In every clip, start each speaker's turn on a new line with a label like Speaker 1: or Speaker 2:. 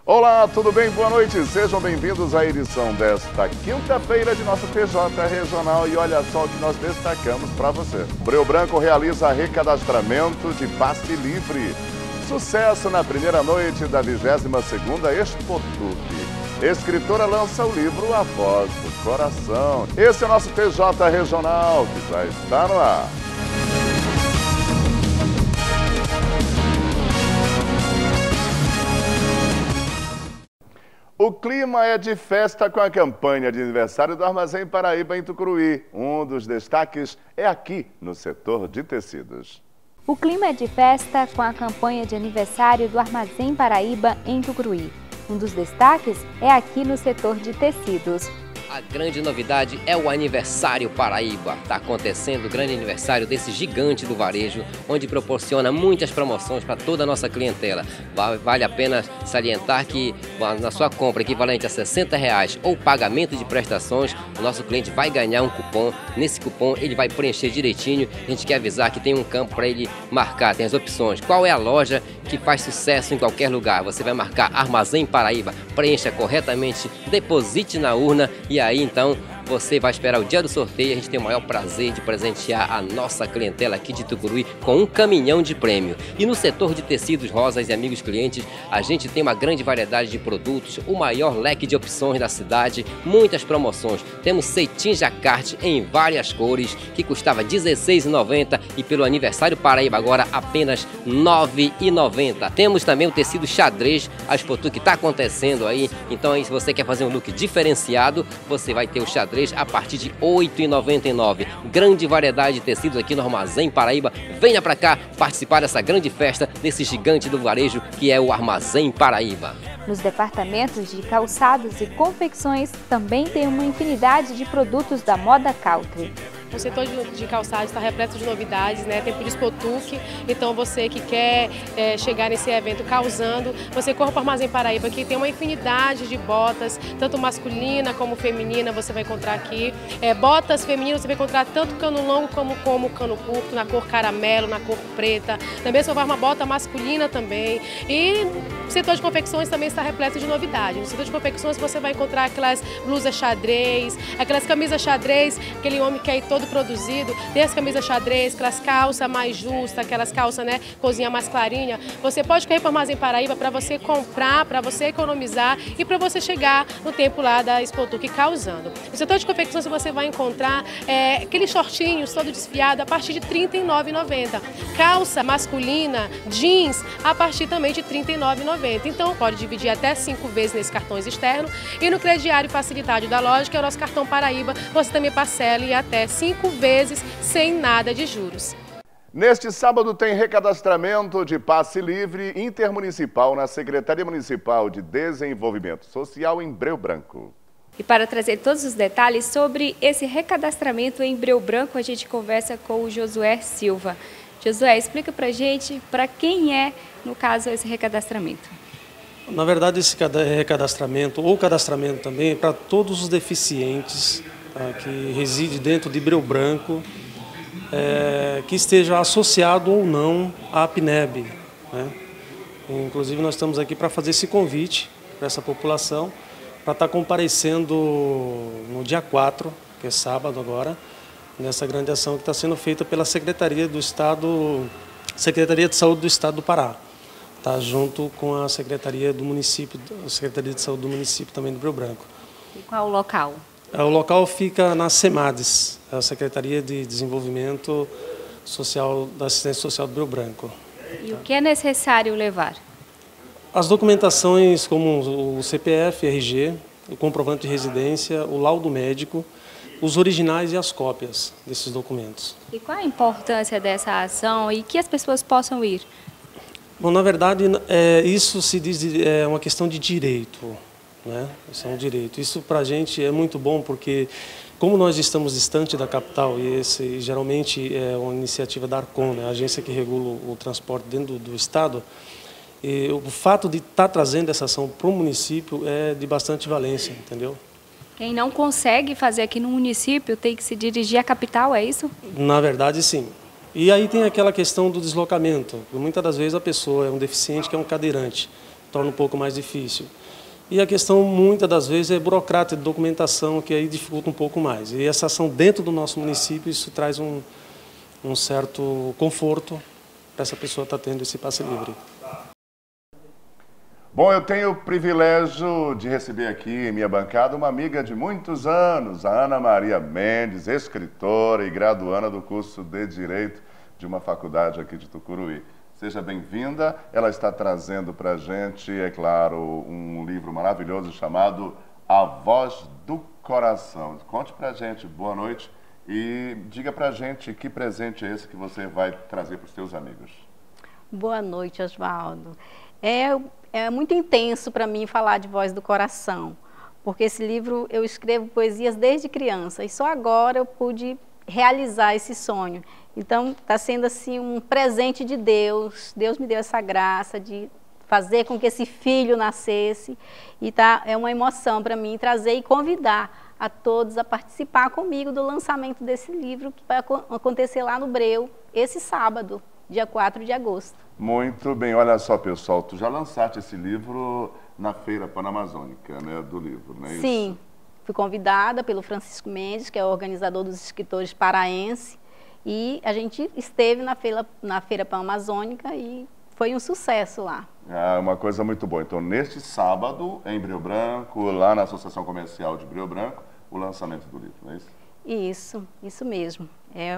Speaker 1: Olá, tudo bem? Boa noite. Sejam bem-vindos à edição desta quinta-feira de nossa TJ Regional. E olha só o que nós destacamos para você. Breu Branco realiza recadastramento de passe livre. Sucesso na primeira noite da 22ª Expotuc. Escritora lança o livro A Voz do Coração. Esse é o nosso TJ Regional, que já está no ar. O clima é de festa com a campanha de aniversário do Armazém Paraíba em Tucuruí. Um dos destaques é aqui no setor de tecidos.
Speaker 2: O clima é de festa com a campanha de aniversário do Armazém Paraíba em Tucuruí. Um dos destaques é aqui no setor de tecidos.
Speaker 3: A grande novidade é o Aniversário Paraíba. Está acontecendo o grande aniversário desse gigante do varejo, onde proporciona muitas promoções para toda a nossa clientela. Vale a pena salientar que na sua compra equivalente a R$60 ou pagamento de prestações, o nosso cliente vai ganhar um cupom. Nesse cupom ele vai preencher direitinho. A gente quer avisar que tem um campo para ele marcar, tem as opções. Qual é a loja que faz sucesso em qualquer lugar? Você vai marcar Armazém Paraíba, preencha corretamente, deposite na urna e aí então você vai esperar o dia do sorteio. A gente tem o maior prazer de presentear a nossa clientela aqui de Tucuruí com um caminhão de prêmio. E no setor de tecidos rosas e amigos clientes, a gente tem uma grande variedade de produtos, o maior leque de opções da cidade, muitas promoções. Temos cetim jacquard em várias cores, que custava R$16,90 e pelo Aniversário Paraíba agora apenas R$9,90. Temos também o tecido xadrez, a Expotuc está acontecendo aí, então aí se você quer fazer um look diferenciado, você vai ter o xadrez a partir de R$8,99. Grande variedade de tecidos aqui no Armazém Paraíba. Venha para cá participar dessa grande festa, desse gigante do varejo que é o Armazém Paraíba.
Speaker 2: Nos departamentos de calçados e confecções também tem uma infinidade de produtos da moda country.
Speaker 4: O setor de calçados está repleto de novidades, né? Tempo de Expotuc, então você que quer chegar nesse evento causando, você corre para o Armazém Paraíba, que tem uma infinidade de botas, tanto masculina como feminina, você vai encontrar aqui. Botas femininas você vai encontrar tanto cano longo como cano curto, na cor caramelo, na cor preta. Também você vai uma bota masculina também. E o setor de confecções também está repleto de novidades. No setor de confecções você vai encontrar aquelas blusas xadrez, aquelas camisas xadrez, aquele homem que é todo produzido, tem as camisas xadrez, aquelas calças mais justas, aquelas calças, né, cozinha mais clarinha. Você pode correr para o Armazém Paraíba para você comprar, para você economizar e para você chegar no tempo lá da Expotuc causando. No setor de confecções você vai encontrar aqueles shortinhos todo desfiado a partir de R$39,90. Calça masculina, jeans, a partir também de R$39,90. Então pode dividir até 5 vezes nesses cartões externos e no crediário facilitado da loja, que é o nosso cartão Paraíba, você também parcela em até 5 vezes sem nada de juros.
Speaker 1: Neste sábado tem recadastramento de passe livre intermunicipal na Secretaria Municipal de Desenvolvimento Social em Breu Branco.
Speaker 2: E para trazer todos os detalhes sobre esse recadastramento em Breu Branco, a gente conversa com o Josué Silva. Josué, explica pra gente para quem é, no caso, esse recadastramento.
Speaker 5: Na verdade, esse recadastramento, ou cadastramento também, é para todos os deficientes que reside dentro de Breu Branco, que esteja associado ou não à PNEB, né? Inclusive nós estamos aqui para fazer esse convite para essa população, para estar comparecendo no dia 4, que é sábado agora, nessa grande ação que está sendo feita pela Secretaria de Saúde do Estado do Pará, tá? Junto com a Secretaria do Município, a Secretaria de Saúde do Município também do Breu Branco.
Speaker 2: E qual o local?
Speaker 5: O local fica na SEMADES, a Secretaria de Desenvolvimento Social, da Assistência Social do Breu Branco.
Speaker 2: E o que é necessário levar?
Speaker 5: As documentações como o CPF, RG, o comprovante de residência, o laudo médico, os originais e as cópias desses documentos.
Speaker 2: E qual a importância dessa ação e que as pessoas possam ir?
Speaker 5: Bom, na verdade, isso se diz é uma questão de direito. Né? Isso é um direito. Isso para a gente é muito bom porque, como nós estamos distante da capital, e esse geralmente é uma iniciativa da Arcon, né? A agência que regula o transporte dentro do Estado, e o fato de estar trazendo essa ação para o município é de bastante valência, entendeu?
Speaker 2: Quem não consegue fazer aqui no município tem que se dirigir à capital, é isso?
Speaker 5: Na verdade, sim. E aí tem aquela questão do deslocamento. Muitas das vezes a pessoa é um deficiente que é um cadeirante. torna um pouco mais difícil. E a questão, muitas das vezes, é burocrática de documentação, que aí dificulta um pouco mais. E essa ação dentro do nosso município, isso traz um certo conforto para essa pessoa estar tendo esse passe livre.
Speaker 1: Bom, eu tenho o privilégio de receber aqui em minha bancada uma amiga de muitos anos, a Ana Maria Mendes, escritora e graduanda do curso de Direito de uma faculdade aqui de Tucuruí. Seja bem-vinda. Ela está trazendo para a gente, é claro, um livro maravilhoso chamado A Voz do Coração. Conte para a gente, boa noite, e diga para a gente que presente é esse que você vai trazer para os seus amigos.
Speaker 6: Boa noite, Osvaldo. É muito intenso para mim falar de Voz do Coração, porque esse livro eu escrevo poesias desde criança e só agora eu pude realizar esse sonho. Então está sendo assim um presente de Deus. Deus me deu essa graça de fazer com que esse filho nascesse e é uma emoção para mim trazer e convidar a todos a participar comigo do lançamento desse livro que vai acontecer lá no Breu esse sábado, dia 4 de agosto.
Speaker 1: Muito bem, olha só, pessoal, tu já lançaste esse livro na Feira Panamazônica, né, do livro, não é isso?
Speaker 6: Sim, fui convidada pelo Francisco Mendes, que é o organizador dos escritores paraense, e a gente esteve na Feira Panamazônica e foi um sucesso lá.
Speaker 1: Ah, uma coisa muito boa. Então, neste sábado, em Breu Branco, lá na Associação Comercial de Breu Branco, o lançamento do livro, não é isso?
Speaker 6: Isso mesmo. É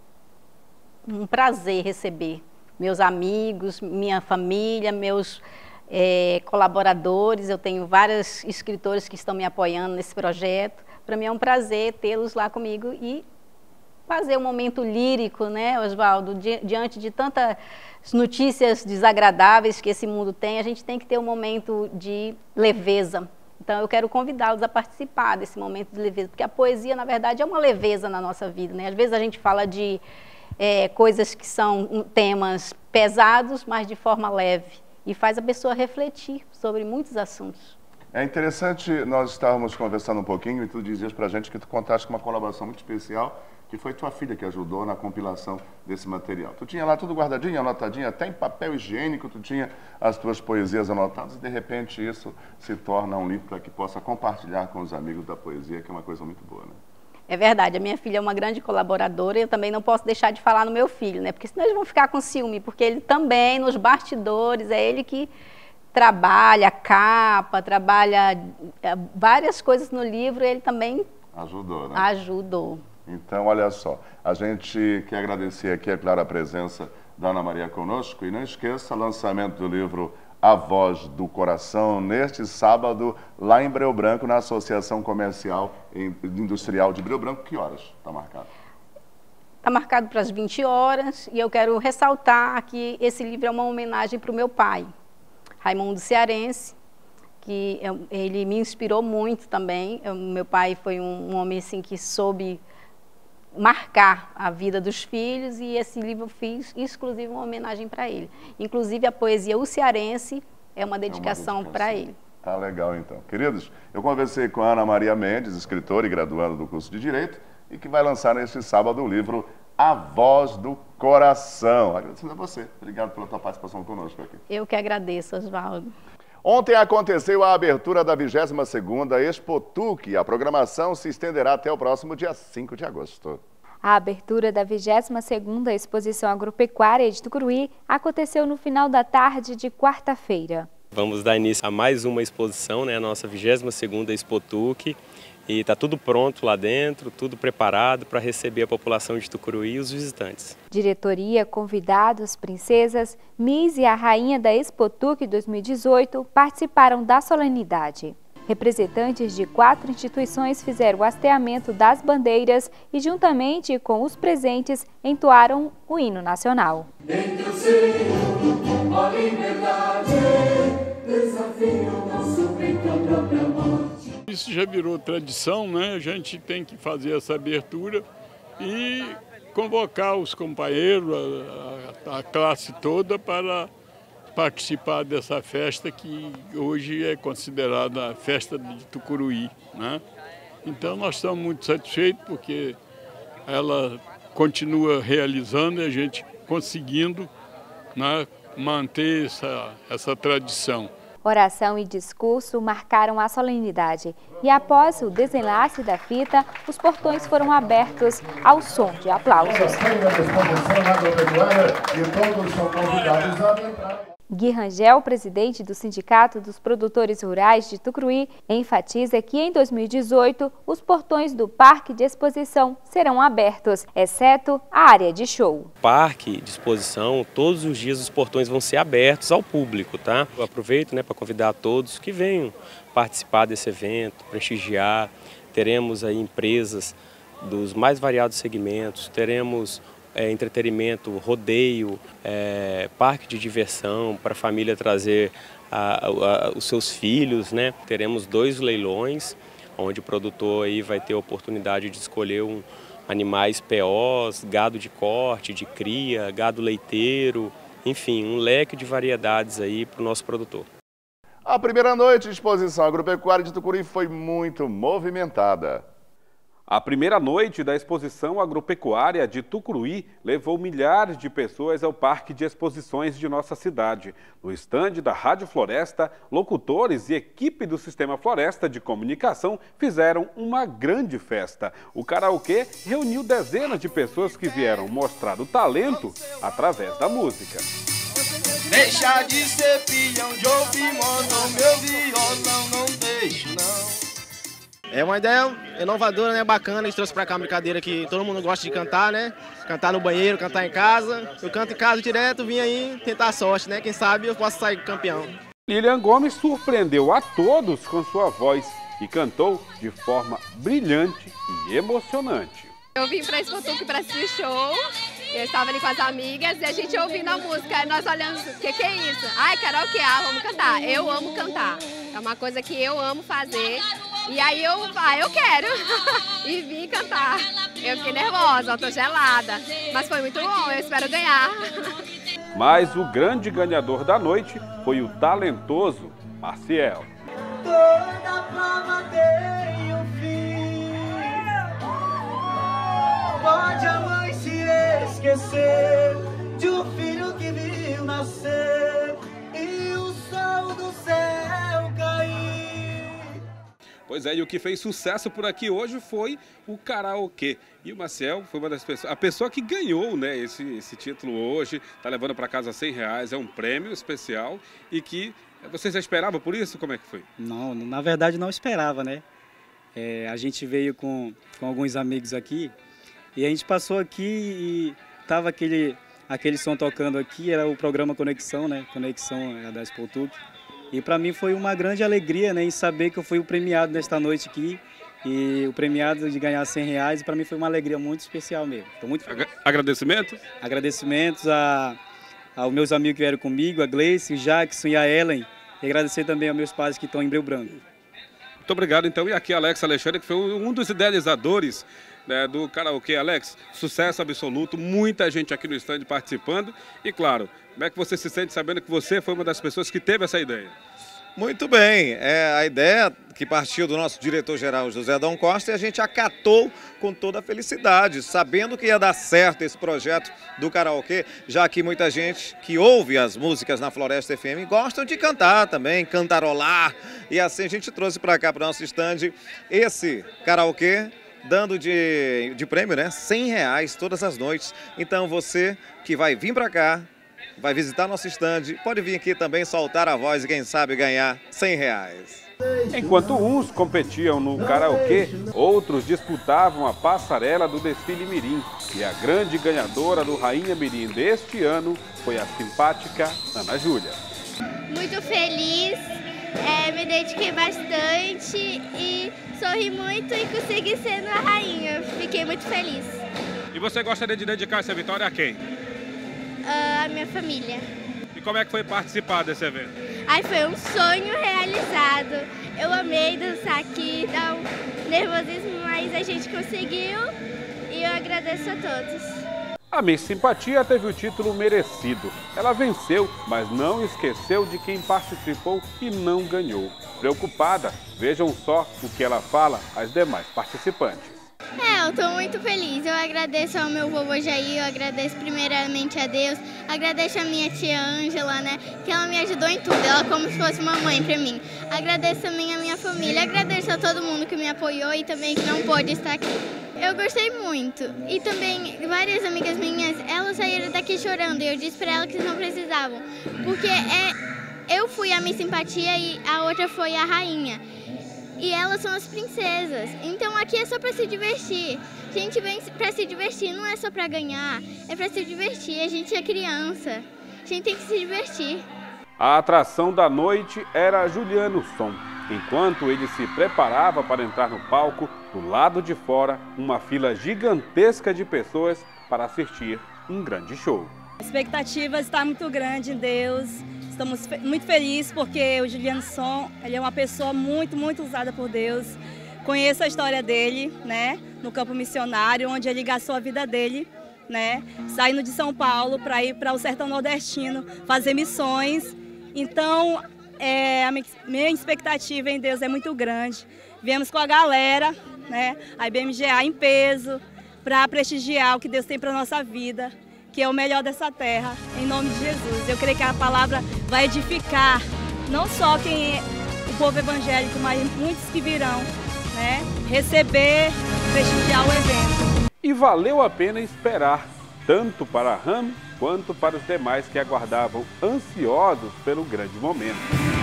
Speaker 6: um prazer receber meus amigos, minha família, meus colaboradores. Eu tenho vários escritores que estão me apoiando nesse projeto. Para mim é um prazer tê-los lá comigo e fazer um momento lírico, né, Osvaldo? Diante de tantas notícias desagradáveis que esse mundo tem, a gente tem que ter um momento de leveza. Então eu quero convidá-los a participar desse momento de leveza, porque a poesia, na verdade, é uma leveza na nossa vida, né? Às vezes a gente fala de coisas que são temas pesados, mas de forma leve, e faz a pessoa refletir sobre muitos assuntos.
Speaker 1: É interessante, nós estávamos conversando um pouquinho e tu dizias pra gente que tu contaste com uma colaboração muito especial, que foi tua filha que ajudou na compilação desse material. Tu tinha lá tudo guardadinho, anotadinho, até em papel higiênico, tu tinha as tuas poesias anotadas e de repente isso se torna um livro para que possa compartilhar com os amigos da poesia, que é uma coisa muito boa, né?
Speaker 6: É verdade, a minha filha é uma grande colaboradora e eu também não posso deixar de falar no meu filho, né? Porque senão eles vão ficar com ciúme, porque ele também, nos bastidores, é ele que trabalha capa, trabalha várias coisas no livro, ele também
Speaker 1: ajudou, né?
Speaker 6: Ajudou.
Speaker 1: Então, olha só, a gente quer agradecer aqui, é claro, a presença da Ana Maria conosco e não esqueça o lançamento do livro A Voz do Coração, neste sábado, lá em Breu Branco, na Associação Comercial e Industrial de Breu Branco. Que horas está marcado?
Speaker 6: Está marcado para as 20 horas e eu quero ressaltar que esse livro é uma homenagem para o meu pai, Raimundo Cearense, que ele me inspirou muito também. Meu pai foi um homem assim, que soube marcar a vida dos filhos e esse livro eu fiz exclusivo uma homenagem para ele. Inclusive a poesia O Cearense é uma dedicação para ele.
Speaker 1: Tá legal então. Queridos, eu conversei com a Ana Maria Mendes, escritora e graduanda do curso de Direito, e que vai lançar neste sábado o livro A Voz do Coração. Agradecendo a você. Obrigado pela tua participação conosco aqui.
Speaker 6: Eu que agradeço, Osvaldo.
Speaker 1: Ontem aconteceu a abertura da 22ª Expotuc. A programação se estenderá até o próximo dia 5 de agosto.
Speaker 2: A abertura da 22ª Exposição Agropecuária de Tucuruí aconteceu no final da tarde de quarta-feira.
Speaker 7: Vamos dar início a mais uma exposição, né, a nossa 22ª Expotuc. E está tudo pronto lá dentro, tudo preparado para receber a população de Tucuruí e os visitantes.
Speaker 2: Diretoria, convidados, princesas, Miss e a rainha da Expotuc 2018 participaram da solenidade. Representantes de 4 instituições fizeram o hasteamento das bandeiras e, juntamente com os presentes, entoaram o hino nacional.
Speaker 8: Entre o seio, a liberdade, desafio nosso peito à própria morte.
Speaker 9: Isso já virou tradição, né? A gente tem que fazer essa abertura e convocar os companheiros, a classe toda para participar dessa festa que hoje é considerada a festa de Tucuruí, né? Então nós estamos muito satisfeitos porque ela continua realizando e a gente conseguindo, né, manter essa tradição.
Speaker 2: Oração e discurso marcaram a solenidade e após o desenlace da fita, os portões foram abertos ao som de aplausos. Gui Rangel, presidente do Sindicato dos Produtores Rurais de Tucuruí, enfatiza que em 2018 os portões do Parque de Exposição serão abertos, exceto a área de show.
Speaker 7: Parque de Exposição, todos os dias os portões vão ser abertos ao público, tá? Eu aproveito, para convidar a todos que venham participar desse evento, prestigiar. Teremos aí empresas dos mais variados segmentos, teremos entretenimento, rodeio, parque de diversão para a família trazer os seus filhos, né? Teremos 2 leilões, onde o produtor aí vai ter a oportunidade de escolher animais POs, gado de corte, de cria, gado leiteiro, enfim, um leque de variedades aí para o nosso produtor.
Speaker 1: A primeira noite de exposição agropecuária de Tucuruí foi muito movimentada.
Speaker 10: A primeira noite da exposição agropecuária de Tucuruí levou milhares de pessoas ao Parque de Exposições de nossa cidade. No estande da Rádio Floresta, locutores e equipe do Sistema Floresta de Comunicação fizeram uma grande festa. O karaokê reuniu dezenas de pessoas que vieram mostrar o talento através da música.
Speaker 11: Deixa de ser pilhão de ouvir modão, meu violão não deixo não.
Speaker 12: É uma ideia inovadora, né? Bacana, a gente trouxe pra cá uma brincadeira que todo mundo gosta de cantar, né? Cantar no banheiro, cantar em casa. Eu canto em casa direto, vim aí tentar a sorte, né? Quem sabe eu posso sair campeão.
Speaker 10: Lilian Gomes surpreendeu a todos com sua voz e cantou de forma brilhante e emocionante.
Speaker 13: Eu vim pra Expotuc pra assistir o show, eu estava ali com as amigas e a gente ouvindo a música, aí nós olhando, o que é isso? Ai, karaokê, vamos cantar. Eu amo cantar, é uma coisa que eu amo fazer. E aí eu quero, e vim cantar. Eu fiquei nervosa, eu tô gelada, mas foi muito bom, eu espero ganhar.
Speaker 10: Mas o grande ganhador da noite foi o talentoso Maciel.
Speaker 11: Toda prova tem um fim. Pode a mãe se esquecer de um filho que viu nascer e o sol do céu cair.
Speaker 10: Pois é, e o que fez sucesso por aqui hoje foi o karaokê. E o Maciel foi uma das pessoas, a pessoa que ganhou, né, esse título hoje, está levando para casa R$100, é um prêmio especial e que você já esperava por isso? Como é que foi?
Speaker 14: Não, na verdade não esperava, né? A gente veio com alguns amigos aqui e a gente passou aqui e tava aquele som tocando aqui, era o programa Conexão, né? Conexão da Expotuc. E para mim foi uma grande alegria, né, em saber que eu fui o premiado nesta noite aqui. E o premiado de ganhar R$100, para mim foi uma alegria muito especial mesmo. Estou muito feliz.
Speaker 10: Agradecimentos?
Speaker 14: Agradecimentos aos meus amigos que vieram comigo, a Gleice, o Jackson e a Ellen. E agradecer também aos meus pais que estão em Breu Branco.
Speaker 10: Muito obrigado, então. E aqui Alex Alexandre, que foi um dos idealizadores, né, do karaokê. Alex, sucesso absoluto, muita gente aqui no stand participando. E claro, como é que você se sente sabendo que você foi uma das pessoas que teve essa ideia?
Speaker 15: Muito bem, a ideia que partiu do nosso diretor-geral José Adão Costa e a gente acatou com toda a felicidade, sabendo que ia dar certo esse projeto do karaokê, já que muita gente que ouve as músicas na Floresta FM gostam de cantar também, cantarolar, e assim a gente trouxe para cá, para o nosso stand, esse karaokê, dando de prêmio, né, R$100 todas as noites. Então você que vai vir para cá, vai visitar nosso stand, pode vir aqui também soltar a voz e quem sabe ganhar R$100.
Speaker 10: Enquanto uns competiam no karaokê, outros disputavam a passarela do desfile Mirim. E a grande ganhadora do Rainha Mirim deste ano foi a simpática Ana Júlia.
Speaker 16: Muito feliz, me dediquei bastante e sorri muito e consegui ser na rainha. Fiquei muito feliz.
Speaker 10: E você gostaria de dedicar essa vitória a quem?
Speaker 16: A minha família.
Speaker 10: E como é que foi participar desse evento?
Speaker 16: Foi um sonho realizado. Eu amei dançar aqui, dá um nervosismo, mas a gente conseguiu e eu agradeço a todos.
Speaker 10: A Miss Simpatia teve o título merecido. Ela venceu, mas não esqueceu de quem participou e não ganhou. Preocupada, vejam só o que ela fala às demais participantes.
Speaker 16: Eu estou muito feliz. Eu agradeço ao meu vovô Jair, eu agradeço primeiramente a Deus, agradeço a minha tia Ângela, né, que ela me ajudou em tudo, ela como se fosse uma mãe para mim. Agradeço também a minha família, agradeço a todo mundo que me apoiou e também que não pôde estar aqui. Eu gostei muito. E também várias amigas minhas, elas saíram daqui chorando e eu disse para elas que não precisavam, porque eu fui a Miss Simpatia e a outra foi a rainha. E elas são as princesas. Então aqui é só para se divertir. A gente vem para se divertir, não é só para ganhar, é para se divertir. A gente é criança, a gente tem que se divertir.
Speaker 10: A atração da noite era Juliano Som. Enquanto ele se preparava para entrar no palco, do lado de fora, uma fila gigantesca de pessoas para assistir um grande show.
Speaker 17: A expectativa está muito grande em Deus. Estamos muito felizes porque o Juliano Som, ele é uma pessoa muito usada por Deus. Conheço a história dele, né, no campo missionário, onde ele gastou a vida dele, né, saindo de São Paulo para ir para o sertão nordestino, fazer missões. Então, a minha expectativa em Deus é muito grande. Viemos com a galera, né, a IBMGA em peso, para prestigiar o que Deus tem para a nossa vida, que é o melhor dessa terra, em nome de Jesus. Eu creio que a palavra vai edificar, não só quem é o povo evangélico, mas muitos que virão, né, receber, prestigiar o evento.
Speaker 10: E valeu a pena esperar, tanto para a RAM quanto para os demais que aguardavam ansiosos pelo grande momento.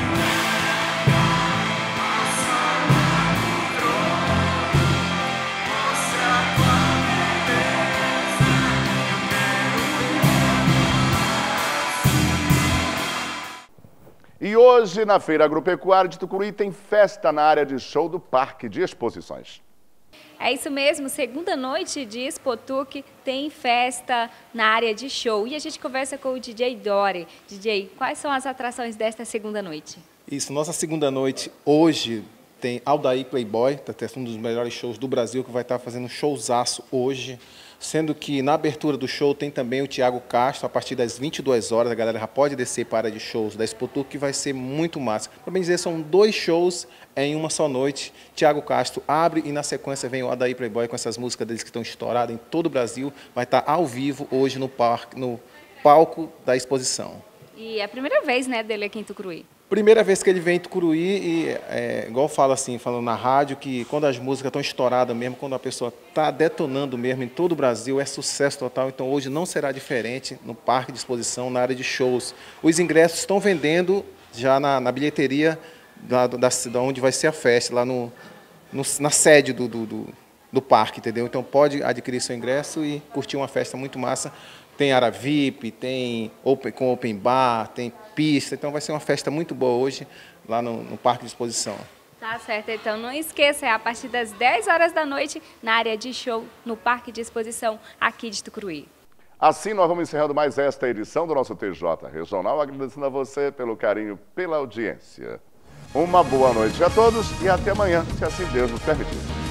Speaker 1: E hoje, na Feira Agropecuária de Tucuruí, tem festa na área de show do Parque de Exposições.
Speaker 2: É isso mesmo, segunda noite de Expotuc tem festa na área de show. E a gente conversa com o DJ Dori. DJ, quais são as atrações desta segunda noite?
Speaker 18: Isso, nossa segunda noite hoje tem Aldair Playboy, está tendo um dos melhores shows do Brasil, que vai estar fazendo um showzaço hoje. Sendo que na abertura do show tem também o Thiago Castro, a partir das 22 horas, a galera já pode descer para a área de shows da Expotuc, que vai ser muito massa. Para bem dizer, são 2 shows em uma só noite. Thiago Castro abre e na sequência vem o Aldair Playboy com essas músicas deles que estão estouradas em todo o Brasil. Vai estar ao vivo hoje no palco da exposição.
Speaker 2: E é a primeira vez, né, dele aqui em Tucuruí.
Speaker 18: Primeira vez que ele vem em Tucuruí e, igual fala assim, falando na rádio, que quando as músicas estão estouradas mesmo, quando a pessoa está detonando mesmo em todo o Brasil, é sucesso total. Então hoje não será diferente no parque de exposição, na área de shows. Os ingressos estão vendendo já na bilheteria da onde vai ser a festa, lá na sede do parque, entendeu? Então pode adquirir seu ingresso e curtir uma festa muito massa. Tem área VIP, tem com open bar, tem pista, então vai ser uma festa muito boa hoje lá no Parque de Exposição.
Speaker 2: Tá certo, então não esqueça, é a partir das 10 horas da noite na área de show, no Parque de Exposição aqui de Tucuruí.
Speaker 1: Assim nós vamos encerrando mais esta edição do nosso TJ Regional, agradecendo a você pelo carinho, pela audiência. Uma boa noite a todos e até amanhã, se assim Deus nos permitir.